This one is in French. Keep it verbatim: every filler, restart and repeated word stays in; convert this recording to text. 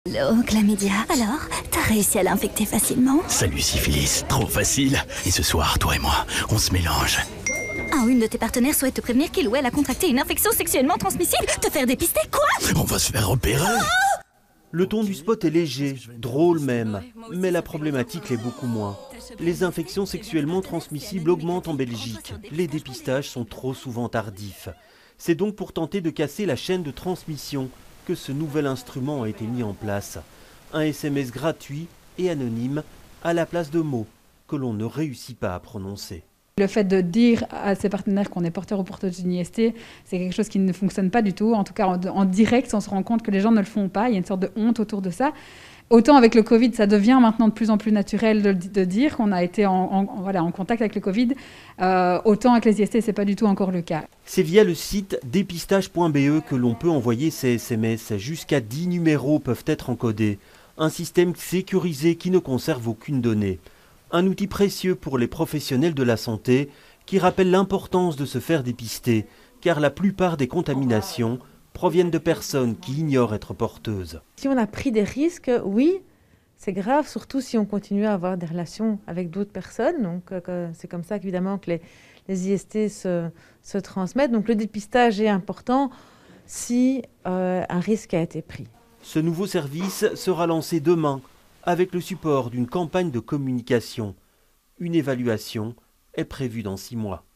Hello, Chlamydia. Alors, t'as réussi à l'infecter facilement? Salut syphilis, trop facile. Et ce soir, toi et moi, on se mélange. Ah, une de tes partenaires souhaite te prévenir qu'il ou elle a contracté une infection sexuellement transmissible. Te faire dépister, quoi? On va se faire repérer. Le ton du spot est léger, drôle même, mais la problématique l'est beaucoup moins. Les infections sexuellement transmissibles augmentent en Belgique. Les dépistages sont trop souvent tardifs. C'est donc pour tenter de casser la chaîne de transmission que ce nouvel instrument a été mis en place. Un S M S gratuit et anonyme à la place de mots que l'on ne réussit pas à prononcer. Le fait de dire à ses partenaires qu'on est porteur ou porteuse d'une I S T, c'est quelque chose qui ne fonctionne pas du tout. En tout cas, en, en direct, on se rend compte que les gens ne le font pas. Il y a une sorte de honte autour de ça. Autant avec le Covid, ça devient maintenant de plus en plus naturel de, de dire qu'on a été en, en, voilà, en contact avec le Covid. Euh, autant avec les I S T, ce n'est pas du tout encore le cas. C'est via le site dépistage point B E que l'on peut envoyer ces S M S. Jusqu'à dix numéros peuvent être encodés. Un système sécurisé qui ne conserve aucune donnée. Un outil précieux pour les professionnels de la santé qui rappelle l'importance de se faire dépister, car la plupart des contaminations proviennent de personnes qui ignorent être porteuses. Si on a pris des risques, oui, c'est grave, surtout si on continue à avoir des relations avec d'autres personnes. Donc euh, c'est comme ça qu'évidemment que les, les I S T se, se transmettent. Donc le dépistage est important si euh, un risque a été pris. Ce nouveau service sera lancé demain avec le support d'une campagne de communication. Une évaluation est prévue dans six mois.